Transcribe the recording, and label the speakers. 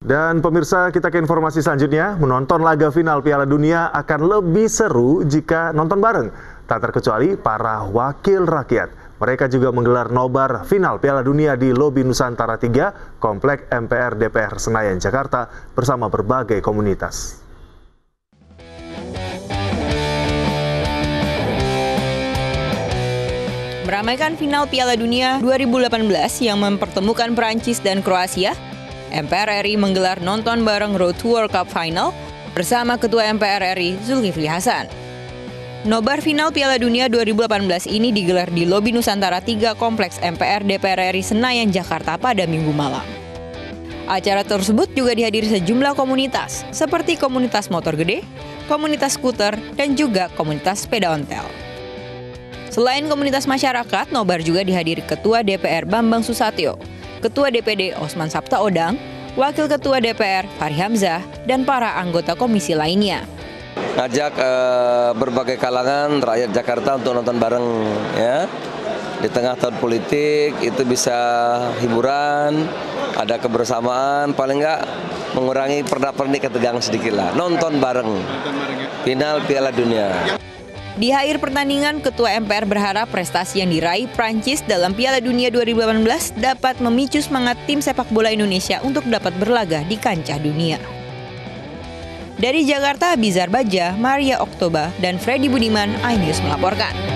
Speaker 1: Dan pemirsa, kita ke informasi selanjutnya. Menonton laga final Piala Dunia akan lebih seru jika nonton bareng. Tak terkecuali para wakil rakyat. Mereka juga menggelar nobar final Piala Dunia di Lobi Nusantara 3, Komplek MPR DPR Senayan, Jakarta bersama berbagai komunitas.
Speaker 2: Meramaikan final Piala Dunia 2018 yang mempertemukan Prancis dan Kroasia, MPR RI menggelar nonton bareng Road to World Cup Final bersama Ketua MPR RI Zulkifli Hasan. Nobar final Piala Dunia 2018 ini digelar di Lobi Nusantara 3 Kompleks MPR DPR RI Senayan, Jakarta pada Minggu malam. Acara tersebut juga dihadiri sejumlah komunitas seperti komunitas motor gede, komunitas skuter, dan juga komunitas sepeda ontel. Selain komunitas masyarakat, nobar juga dihadiri Ketua DPR Bambang Susatyo, Ketua DPD Osman Sabtaodang, Wakil Ketua DPR Fahri Hamzah, dan para anggota komisi lainnya.
Speaker 3: Ngajak berbagai kalangan rakyat Jakarta untuk nonton bareng, ya. Di tengah tahun politik itu bisa hiburan, ada kebersamaan, paling nggak mengurangi pernak-pernik ketegangan sedikit lah. Nonton bareng final Piala Dunia.
Speaker 2: Di akhir pertandingan, Ketua MPR berharap prestasi yang diraih Prancis dalam Piala Dunia 2018 dapat memicu semangat tim sepak bola Indonesia untuk dapat berlaga di kancah dunia. Dari Jakarta, Bizar Baja, Maria Oktoba, dan Freddy Budiman, iNews melaporkan.